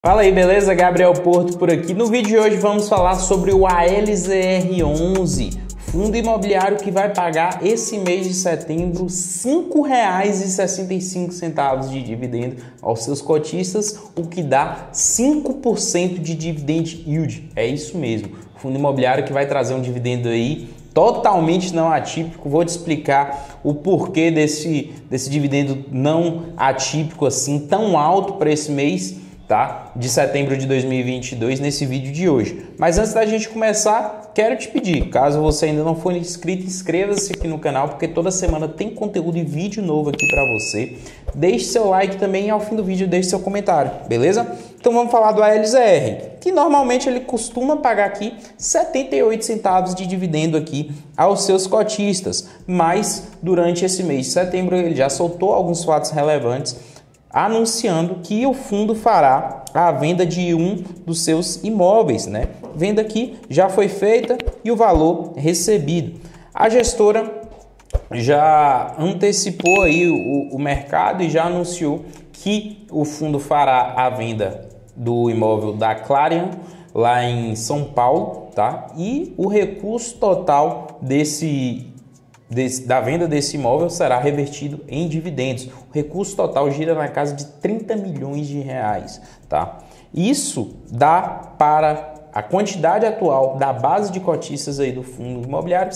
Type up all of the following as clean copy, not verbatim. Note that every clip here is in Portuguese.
Fala aí, beleza? Gabriel Porto por aqui. No vídeo de hoje vamos falar sobre o ALZR11, fundo imobiliário que vai pagar esse mês de setembro R$ 5,65 de dividendo aos seus cotistas, o que dá 5% de dividend yield. É isso mesmo, fundo imobiliário que vai trazer um dividendo aí totalmente não atípico. Vou te explicar o porquê desse dividendo não atípico assim, tão alto para esse mês, tá? De setembro de 2022 nesse vídeo de hoje. Mas antes da gente começar, quero te pedir, caso você ainda não for inscrito, inscreva-se aqui no canal, porque toda semana tem conteúdo e vídeo novo aqui para você. Deixe seu like também e ao fim do vídeo deixe seu comentário, beleza? Então vamos falar do ALZR, que normalmente ele costuma pagar aqui 78 centavos de dividendo aqui aos seus cotistas, mas durante esse mês de setembro ele já soltou alguns fatos relevantes anunciando que o fundo fará a venda de um dos seus imóveis, né? Venda que já foi feita e o valor recebido. A gestora já antecipou aí o mercado e já anunciou que o fundo fará a venda do imóvel da Clarion lá em São Paulo, tá? E o recurso total da venda desse imóvel será revertido em dividendos. O recurso total gira na casa de 30 milhões de reais, tá? Isso dá para a quantidade atual da base de cotistas aí do fundo imobiliário R$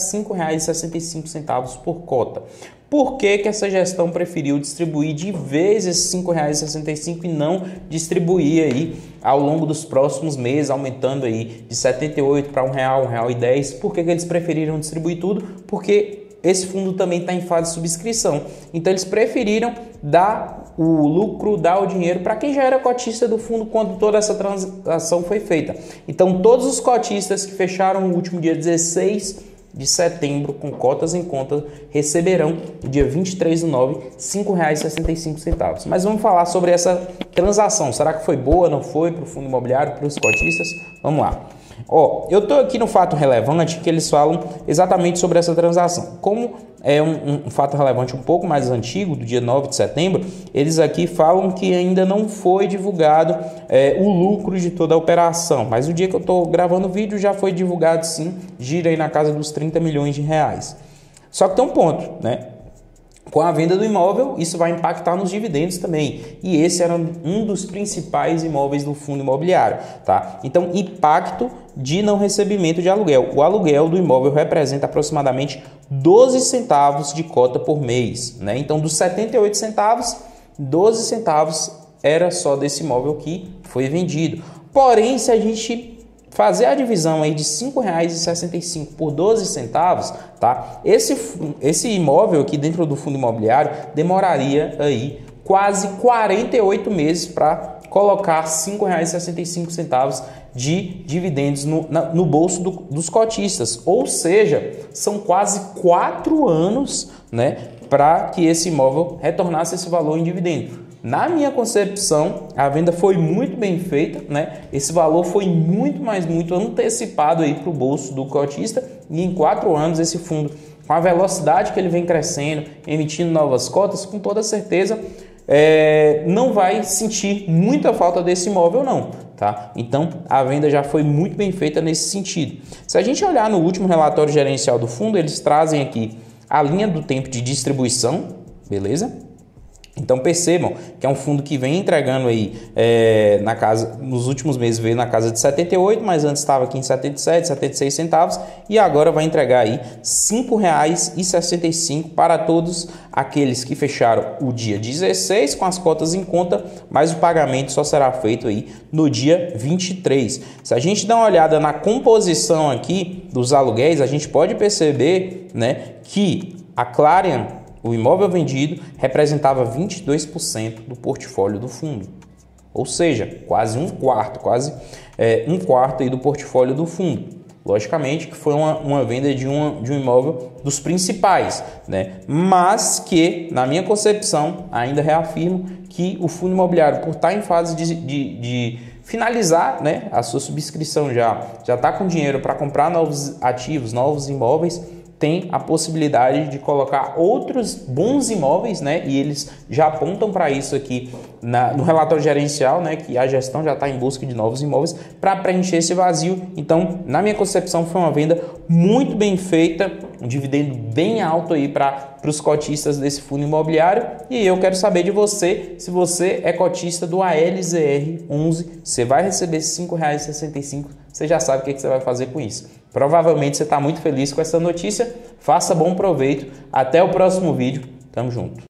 5,65 por cota. Por que essa gestão preferiu distribuir de vez esses R$ 5,65 e não distribuir aí ao longo dos próximos meses, aumentando aí de 78 para R$ 1,00, R$ 1,10? Por que eles preferiram distribuir tudo? Porque esse fundo também está em fase de subscrição. Então eles preferiram dar o lucro, dar o dinheiro para quem já era cotista do fundo quando toda essa transação foi feita. Então todos os cotistas que fecharam no último dia 16 de setembro com cotas em conta receberão no dia 23/9 R$ 5,65. Mas vamos falar sobre essa transação. Será que foi boa, não foi para o fundo imobiliário, para os cotistas? Vamos lá. Eu estou aqui no fato relevante que eles falam exatamente sobre essa transação. Como é um fato relevante um pouco mais antigo, do dia 9 de setembro, eles aqui falam que ainda não foi divulgado o lucro de toda a operação. Mas no dia que eu estou gravando o vídeo já foi divulgado sim, gira aí na casa dos 30 milhões de reais. Só que tem um ponto, né? Com a venda do imóvel, isso vai impactar nos dividendos também. E esse era um dos principais imóveis do fundo imobiliário, tá? Então, impacto de não recebimento de aluguel. O aluguel do imóvel representa aproximadamente 12 centavos de cota por mês, né? Então, dos 78 centavos, 12 centavos era só desse imóvel que foi vendido. Porém, se a gente fazer a divisão aí de R$ 5,65 por 12 centavos, tá? Esse imóvel aqui dentro do fundo imobiliário demoraria aí quase 48 meses para colocar R$ 5,65 de dividendos no bolso dos cotistas. Ou seja, são quase 4 anos, né, para que esse imóvel retornasse esse valor em dividendo. Na minha concepção, a venda foi muito bem feita, né? Esse valor foi muito antecipado aí para o bolso do cotista e em 4 anos esse fundo, com a velocidade que ele vem crescendo, emitindo novas cotas, com toda certeza não vai sentir muita falta desse imóvel não, tá? Então a venda já foi muito bem feita nesse sentido. Se a gente olhar no último relatório gerencial do fundo, eles trazem aqui a linha do tempo de distribuição, beleza? Então percebam que é um fundo que vem entregando aí na casa, nos últimos meses veio na casa de 78, mas antes estava aqui em 77, 76 centavos e agora vai entregar aí R$ 5,65 para todos aqueles que fecharam o dia 16 com as cotas em conta, mas o pagamento só será feito aí no dia 23. Se a gente dá uma olhada na composição aqui dos aluguéis, a gente pode perceber, né, que a Clarion, o imóvel vendido, representava 22% do portfólio do fundo. Ou seja, quase um quarto aí do portfólio do fundo. Logicamente que foi uma venda de um imóvel dos principais, né? Mas que, na minha concepção, ainda reafirmo que o fundo imobiliário, por estar em fase de finalizar, né, a sua subscrição, já está com dinheiro para comprar novos ativos, novos imóveis, tem a possibilidade de colocar outros bons imóveis, né? E eles já apontam para isso aqui no relatório gerencial, né? Que a gestão já está em busca de novos imóveis para preencher esse vazio. Então, na minha concepção, foi uma venda muito bem feita, um dividendo bem alto aí para os cotistas desse fundo imobiliário. E eu quero saber de você, se você é cotista do ALZR11, você vai receber esses R$ 5,65, você já sabe o que você vai fazer com isso. Provavelmente você está muito feliz com essa notícia. Faça bom proveito. Até o próximo vídeo. Tamo junto.